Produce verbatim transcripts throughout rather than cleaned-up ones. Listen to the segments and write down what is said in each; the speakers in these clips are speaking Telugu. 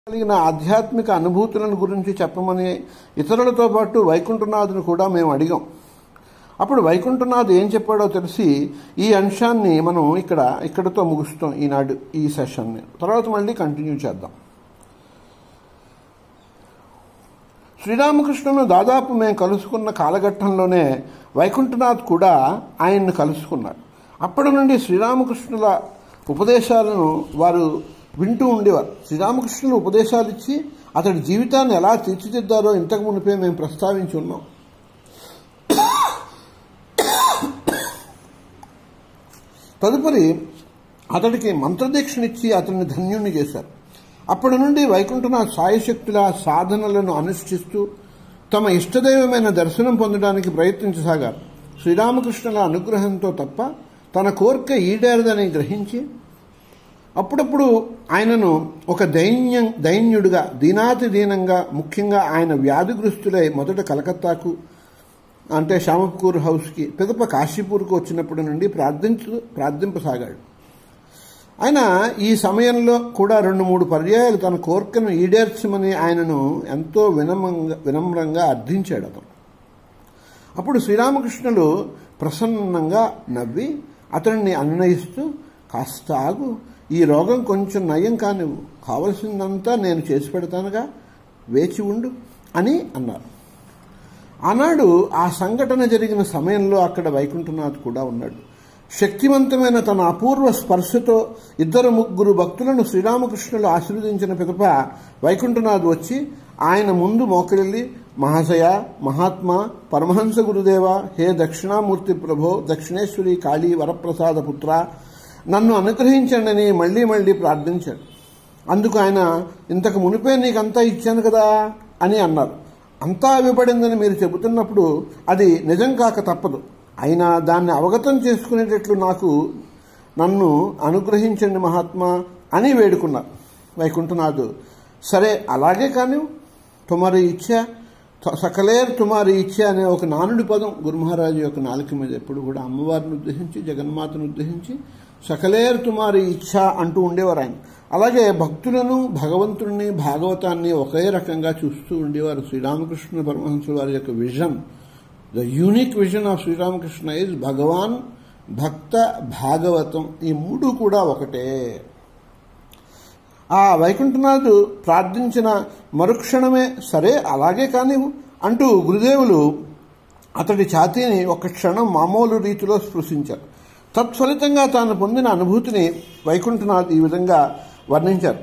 కలిగిన ఆధ్యాత్మిక అనుభూతులను గురించి చెప్పమని ఇతరులతో పాటు వైకుంఠనాథుని కూడా మేము అడిగాం. అప్పుడు వైకుంఠనాథ్ ఏం చెప్పాడో తెలిసి ఈ అంశాన్ని మనం ఇక్కడ ఇక్కడతో ముగుస్తాం ఈనాడు ఈ సెషన్ని. తర్వాత మళ్ళీ కంటిన్యూ చేద్దాం. శ్రీరామకృష్ణును దాదాపు మేము కలుసుకున్న కాలఘట్టంలోనే వైకుంఠనాథ్ కూడా ఆయన్ను కలుసుకున్నాడు. అప్పటి నుండి శ్రీరామకృష్ణుల ఉపదేశాలను వారు వింటూ ఉండేవారు. శ్రీరామకృష్ణులు ఉపదేశాలు ఇచ్చి అతడి జీవితాన్ని ఎలా తీర్చిదిద్దారో ఇంతకు మునిపే మేము ప్రస్తావించి ఉన్నాం. తదుపరి అతడికి మంత్రదీక్షనిచ్చి అతన్ని ధన్యుణ్ణి చేశారు. అప్పటి నుండి వైకుంఠనాథ్ సాయశక్తుల సాధనలను అనుష్ఠిస్తూ తమ ఇష్టదైవమైన దర్శనం పొందడానికి ప్రయత్నించసాగారు. శ్రీరామకృష్ణుల అనుగ్రహంతో తప్ప తన కోరిక ఈడేరదని గ్రహించి అప్పుడప్పుడు ఆయనను ఒక దైన్య దైన్యుడిగా దీనాతి దీనంగా, ముఖ్యంగా ఆయన వ్యాధిగ్రస్తులై మొదట కలకత్తాకు అంటే శ్యామపూర్ హౌస్కి, పిదప కాశీపూర్కు వచ్చినప్పటి నుండి ప్రార్థించు ప్రార్థింపసాగాడు. ఆయన ఈ సమయంలో కూడా రెండు మూడు పర్యాయాలు తన కోరికను ఈడేర్చమని ఆయనను ఎంతో వినమ్రంగా వినమ్రంగా అర్థించాడు అతను. అప్పుడు శ్రీరామకృష్ణులు ప్రసన్నంగా నవ్వి అతనిని అన్వయిస్తూ, కాస్త ఆగు, ఈ రోగం కొంచెం నయం కానివ్వు, కావలసిందంతా నేను చేసి పెడతానుగా, వేచి ఉండు అని అన్నారు. ఆనాడు ఆ సంఘటన జరిగిన సమయంలో అక్కడ వైకుంఠనాథ్ కూడా ఉన్నాడు. శక్తివంతమైన తన అపూర్వ స్పర్శతో ఇద్దరు ముగ్గురు భక్తులను శ్రీరామకృష్ణులు ఆశీర్వదించిన పిదప వైకుంఠనాథ్ వచ్చి ఆయన ముందు మోకరిల్లి, మహాశయ, మహాత్మా, పరమహంస గురుదేవ, హే దక్షిణామూర్తి ప్రభో, దక్షిణేశ్వరి కాళీ వరప్రసాద పుత్ర, నన్ను అనుగ్రహించండి మళ్లీ మళ్లీ ప్రార్థించాడు. అందుకు ఆయన, ఇంతకు మునిపే నీకంతా ఇచ్చాను కదా అని అన్నారు. అంతా ఇవ్వబడిందని మీరు చెబుతున్నప్పుడు అది నిజం కాక తప్పదు. అయినా దాన్ని అవగతం చేసుకునేటట్లు నాకు నన్ను అనుగ్రహించండి మహాత్మా అని వేడుకున్నారు. వైకుంఠనాథ్, సరే అలాగే కానీ, తుమారి ఇచ్చా, సకలేర్ తుమారి ఇచ్చా అనే ఒక నానుడి పదం గురుమహారాజు యొక్క నాలుక మీద ఎప్పుడు కూడా అమ్మవారిని ఉద్దేశించి, జగన్మాతను ఉద్దేశించి సకలేర్ తుమారి ఇచ్చా అంటూ ఉండేవారు ఆయన. అలాగే భక్తులను, భగవంతుడిని, భాగవతాన్ని ఒకే రకంగా చూస్తూ ఉండేవారు. శ్రీరామకృష్ణ పరమహంసుల వారి యొక్క vision, the unique vision of Sri Ramakrishna is Bhagavan, Bhakta, Bhagavatam, ఈ మూడు కూడా ఒకటే. ఆ వైకుంఠనాథ్ ప్రార్థించిన మరుక్షణమే, సరే అలాగే కానివ్వు అంటూ గురుదేవులు అతడి ఛాతీని ఒక క్షణం మామూలు రీతిలో స్పృశించారు. తత్ఫలితంగా తాను పొందిన అనుభూతిని వైకుంఠనాథ్ ఈ విధంగా వర్ణించారు.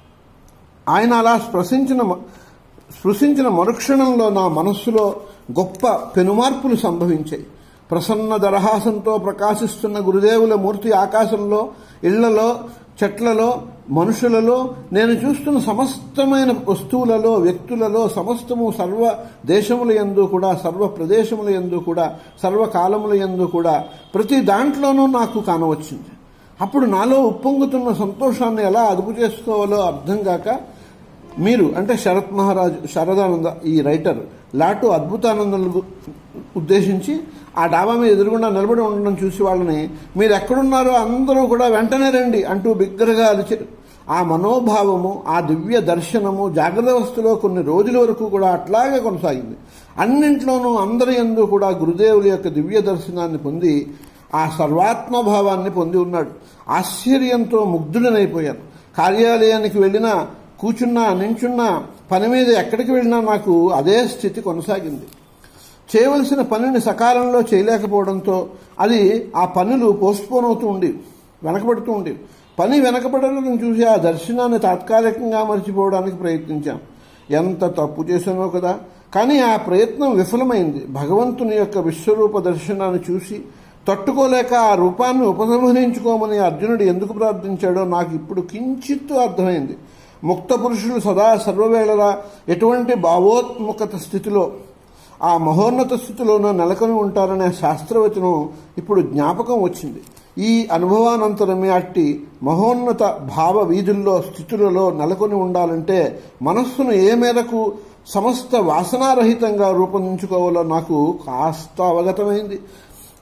ఆయన అలా స్పృశించిన స్పృశించిన మరుక్షణంలో నా మనస్సులో గొప్ప పెనుమార్పులు సంభవించాయి. ప్రసన్న దరహాసంతో ప్రకాశిస్తున్న గురుదేవుల మూర్తి ఆకాశంలో, ఇళ్లలో, చెట్లలో, మనుషులలో, నేను చూస్తున్న సమస్తమైన వస్తువులలో, వ్యక్తులలో, సమస్తము సర్వ దేశముల యందు కూడా, సర్వ ప్రదేశముల యందు కూడా, సర్వకాలముల యందు కూడా ప్రతి దాంట్లోనూ నాకు కానవచ్చింది. అప్పుడు నాలో ఉప్పొంగుతున్న సంతోషాన్ని ఎలా అదుపు చేసుకోవాలో అర్థం కాక, మీరు అంటే శరత్ మహారాజు, శరదానంద ఈ రైటర్ లాటు అద్భుతానందను ఉద్దేశించి ఆ డాబా మీద ఎదురుగుండా నిలబడి ఉండడం చూసి వాళ్ళని, మీరు ఎక్కడున్నారో అందరూ కూడా వెంటనే రండి అంటూ బిగ్గరగా అలిచారు. ఆ మనోభావము, ఆ దివ్య దర్శనము జాగ్రత్త అవస్థలో కొన్ని రోజుల వరకు కూడా అట్లాగే కొనసాగింది. అన్నింట్లోనూ అందరి యందు కూడా గురుదేవుల యొక్క దివ్య దర్శనాన్ని పొంది ఆ సర్వాత్మభావాన్ని పొంది ఉన్నాడు. ఆశ్చర్యంతో ముగ్ధుడనైపోయాను. కార్యాలయానికి వెళ్ళినా, కూర్చున్నా, నించున్నా, పని మీద ఎక్కడికి వెళ్ళినా నాకు అదే స్థితి కొనసాగింది. చేయవలసిన పనిని సకాలంలో చేయలేకపోవడంతో అది ఆ పనులు పోస్ట్పోన్ అవుతూ ఉండేవి, వెనకబడుతూ ఉండేవి. పని వెనకబడడం చూసి ఆ దర్శనాన్ని తాత్కాలికంగా మర్చిపోవడానికి ప్రయత్నించాం. ఎంత తప్పు చేశానో కదా. కానీ ఆ ప్రయత్నం విఫలమైంది. భగవంతుని యొక్క విశ్వరూప దర్శనాన్ని చూసి తట్టుకోలేక ఆ రూపాన్ని ఉపసంహరించుకోమని అర్జునుడు ఎందుకు ప్రార్థించాడో నాకు ఇప్పుడు కించిత్తు అర్థమైంది. ముక్త పురుషులు సదా సర్వవేళలా ఎటువంటి భావోత్ముఖత స్థితిలో, ఆ మహోన్నత స్థితిలోనూ నెలకొని ఉంటారనే శాస్త్రవచనం ఇప్పుడు జ్ఞాపకం వచ్చింది. ఈ అనుభవానంతరమే అట్టి మహోన్నత భావ వీధుల్లో, స్థితులలో నెలకొని ఉండాలంటే మనస్సును ఏ మేరకు సమస్త వాసనారహితంగా రూపొందించుకోవాలో నాకు కాస్త అవగతమైంది.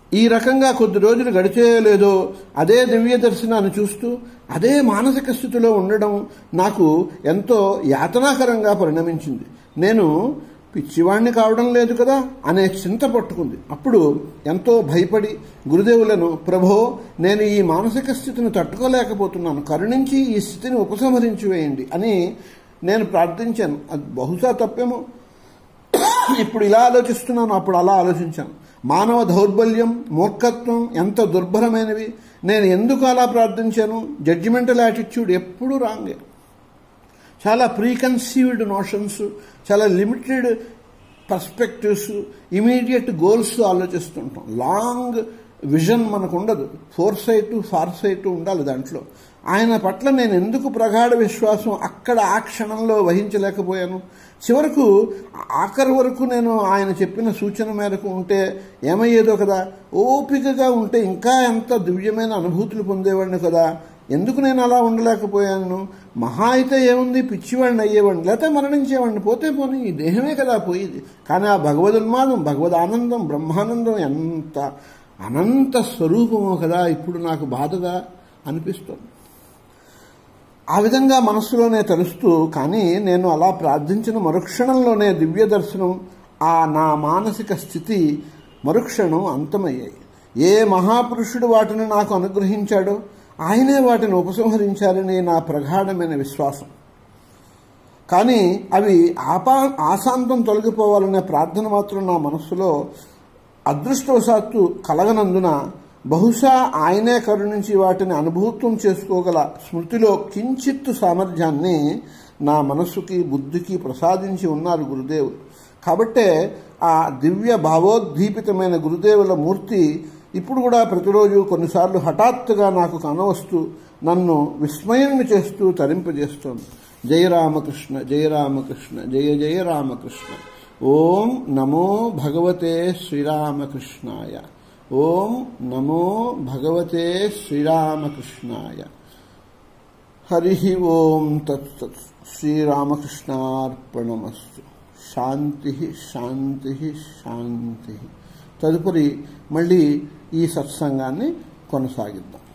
ఈ రకంగా కొద్ది రోజులు గడిచేయలేదో అదే దివ్య దర్శనాన్ని చూస్తూ అదే మానసిక స్థితిలో ఉండడం నాకు ఎంతో యాతనాకరంగా పరిణమించింది. నేను పిచ్చివాణ్ణి కావడం లేదు కదా అనే చింత పట్టుకుంది. అప్పుడు ఎంతో భయపడి గురుదేవులను, ప్రభో, నేను ఈ మానసిక స్థితిని తట్టుకోలేకపోతున్నాను, కరుణించి ఈ స్థితిని ఉపసంహరించి వేయండి అని నేను ప్రార్థించాను. అది బహుశా తప్పేమో. ఇప్పుడు ఇలా ఆలోచిస్తున్నాను, అప్పుడు అలా ఆలోచించాను. మానవ దౌర్బల్యం, మూర్ఖత్వం ఎంత దుర్భరమైనవి. నేను ఎందుకు అలా ప్రార్థించాను? జడ్జిమెంటల్ యాటిట్యూడ్ ఎప్పుడూ రాంగే. చాలా ప్రీకన్సీవ్డ్ నోషన్స్, చాలా లిమిటెడ్ పర్స్పెక్టివ్స్, ఇమీడియట్ గోల్స్ ఆలోచిస్తుంటాం. లాంగ్ విజన్ మనకు ఉండదు. ఫోర్ సైట్ ఫార్ సైట్ ఉండాలి దాంట్లో. ఆయన పట్ల నేను ఎందుకు ప్రగాఢ విశ్వాసం అక్కడ ఆ క్షణంలో వహించలేకపోయాను? చివరకు ఆఖరి వరకు నేను ఆయన చెప్పిన సూచన మేరకు ఉంటే ఏమయ్యేదో కదా. ఓపికగా ఉంటే ఇంకా ఎంత దివ్యమైన అనుభూతులు పొందేవాడిని కదా. ఎందుకు నేను అలా ఉండలేకపోయాను? మహా అయితే ఏముంది, పిచ్చివాడిని అయ్యేవాడిని, లేకపోతే మరణించేవాడిని, పోతే పోనీ, ఈ దేహమే కదా పోయేది. కానీ ఆ భగవదున్మాదం, భగవద్ ఆనందం, బ్రహ్మానందం ఎంత అనంత స్వరూపమో కదా ఇప్పుడు నాకు బాధగా అనిపిస్తుంది. ఆ విధంగా మనస్సులోనే తెలుస్తూ, కానీ నేను అలా ప్రార్థించిన మరుక్షణంలోనే దివ్య దర్శనం, ఆ నా మానసిక స్థితి మరుక్షణం అంతమయ్యాయి. ఏ మహాపురుషుడు వాటిని నాకు అనుగ్రహించాడో ఆయనే వాటిని ఉపసంహరించారని నా ప్రగాఢమైన విశ్వాసం. కానీ అవి ఆపా ఆశాంతం తొలగిపోవాలనే ప్రార్థన మాత్రం నా మనస్సులో అదృష్టవశాత్తు కలగనందున బహుశా ఆయనే కరుణించి వాటిని అనుభూతం చేసుకోగల స్మృతిలో కించిత్తు సామర్థ్యాన్ని నా మనస్సుకి, బుద్ధికి ప్రసాదించి ఉన్నారు గురుదేవులు. కాబట్టే ఆ దివ్య భావోద్దీపితమైన గురుదేవుల మూర్తి ఇప్పుడు కూడా ప్రతిరోజు కొన్నిసార్లు హఠాత్తుగా నాకు కనవస్తూ నన్ను విస్మయాన్ని చేస్తూ తరింపజేస్తోంది. జయ రామకృష్ణ, జయ రామకృష్ణ, జయ జయ రామకృష్ణ. ఓం నమో భగవతే శ్రీరామకృష్ణాయ. ఓం నమో భగవతే శ్రీరామకృష్ణాయ. హరి ఓం తత్సత్. శ్రీరామకృష్ణార్పణమస్తు. శాంతి శాంతి శాంతి. తదుపరి మళ్ళీ ఈ సత్సంగాన్ని కొనసాగిద్దాం.